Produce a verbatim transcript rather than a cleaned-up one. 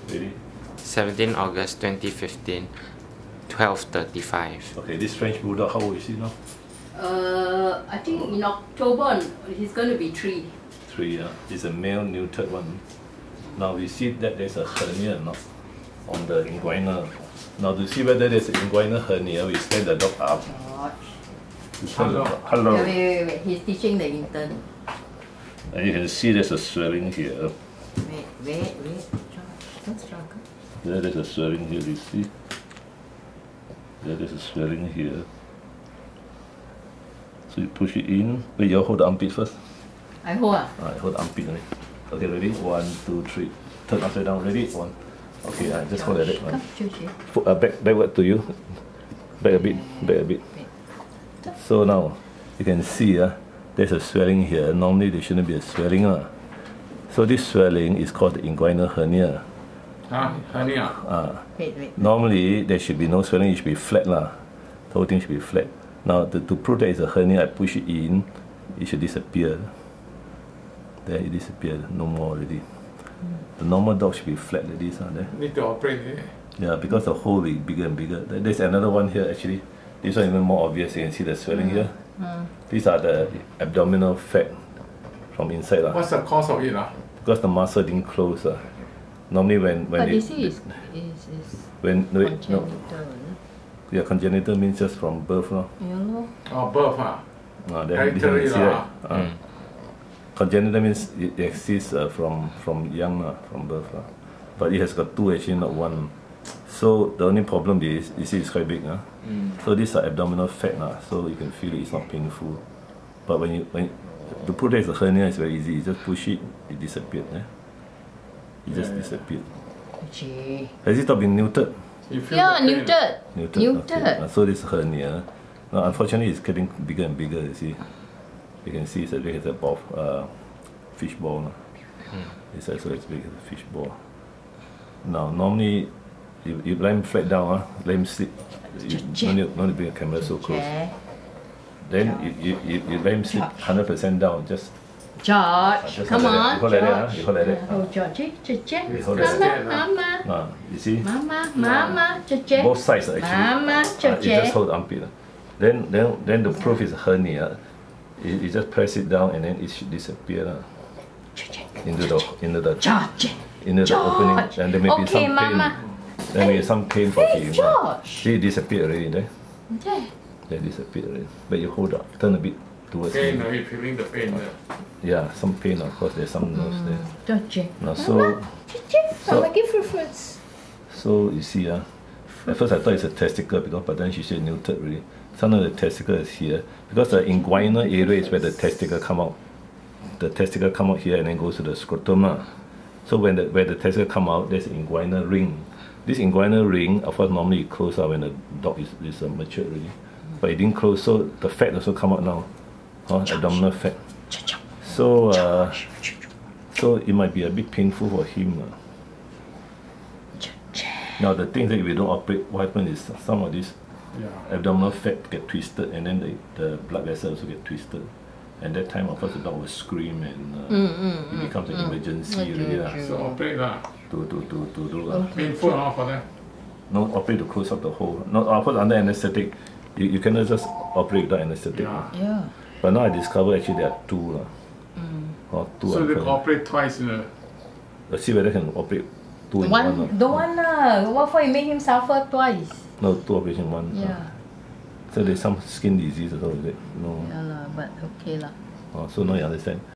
Ready? seventeenth August twenty fifteen, twelve thirty-five. Okay, this French Bulldog, how old is he now? Uh, I think in October he's going to be three. Three, yeah. It's a male neutered one. Now we see that there's a hernia now on the inguinal. Now to see whether there's an inguinal hernia, we stand the dog up. Hello. Hello. Wait, wait, wait. He's teaching the intern. And you can see there's a swelling here. Wait, wait, wait. George, don't struggle. There, there's a swelling here, you see? There, there's a swelling here. So you push it in. Wait, you hold the armpit first. I hold ah. Alright, hold the armpit. Right? Okay, ready? One, two, three. Turn upside down. Ready? One. Okay, I just hold like that. One. Foot, uh, back, backward to you. Back a bit. Back a bit. So now you can see uh, there's a swelling here. Normally there shouldn't be a swelling. Uh. So this swelling is called the inguinal hernia. Ah, hernia. Uh, wait, wait. Normally there should be no swelling, it should be flat. La. The whole thing should be flat. Now to, to prove that it's a hernia, I push it in, it should disappear. There it disappeared, no more already. The normal dog should be flat like this. Uh, there. Need to operate it. Yeah, because the hole will be bigger and bigger. There's another one here actually. This one even more obvious. You can see the swelling mm. here. Mm. These are the abdominal fat from inside. Uh. What's the cause of it? Uh? Because the muscle didn't close. Uh. Normally when when but it, this is, is, is when no, congenital. No. Yeah, congenital means just from birth. No? You know? Oh, birth. Huh? Uh, then, this one you see, right? uh. Mm. Congenital means it exists uh, from from young, uh, from birth. Uh. But it has got two actually, not one. So the only problem is, you see it's quite big. Uh? Mm. So these are abdominal fat, uh, so you can feel it, it's not painful. But when you, when you, to prove that it's a hernia, it's very easy. You just push it, it disappeared. Eh? It just yeah, disappeared. Gee. Has it stopped being neutered? Yeah, neutered. Neutered. Neutered. Okay. Uh, so this hernia, now, unfortunately it's getting bigger and bigger, you see. You can see it's as big as a ball, uh, fish ball. No? Mm. It's also as big as a fish ball. Now, normally, you, you let him flat down, uh, let him sleep. You don't need, don't need to bring a camera so close. Then you, you, you, you let him sleep one hundred percent down, just George, uh, just come on, you hold like that, you hold like that. Oh, Georgie, Georgie, Mama, Mama, uh, you see? Mama, Mama, Georgie. Both sides actually. Mama, Georgie. Uh, you just hold the armpit. Uh. Then, then, then the proof is hernia. You, you just press it down and then it should disappear uh, into the into the Georgie. into the opening, and there may be okay, some pain. Mama. There may be some pain for hey, him. George. See, it disappeared already there. Yeah. They disappeared already. But you hold up, turn a bit towards pain, me. are you feeling the pain there? Yeah, some pain, of course. There's some nerves there. Georgie. Now, so, so, Mama, give her fruits. So you see, uh, at first I thought it's a testicle, because but then she said neutered really. Sometimes the testicle is here because the inguinal area is where the testicle come out. The testicle come out here and then goes to the scrotum. Uh. So when the where the testicle come out, there's an inguinal ring. This inguinal ring, of course, normally it closes out when the dog is, is uh, matured already. But it didn't close, so the fat also come out now. Huh? Abdominal fat. So uh, so it might be a bit painful for him. Uh. Now the thing that if we don't operate, what happens is some of this yeah. abdominal fat get twisted, and then the, the blood vessel also get twisted. And that time, of course, the dog will scream, and uh, mm, mm, it becomes mm, an emergency. Mm, really, uh, so operate lah. To to to to do. Uh, okay. Painful uh, for them. No, operate to close up the hole. Not of course under anesthetic. You, you cannot just operate without anesthetic. Yeah. yeah. But now I discover actually there are two. Uh, mm. or two so they can operate twice. Uh. Let's see whether they can operate two in one. one. Uh. Don't want lah. What for you make him suffer twice? No, two operation one. Yeah. Uh. So there's some skin disease or so, is it? No. Yeah lah, but okay lah. Oh, so now you understand.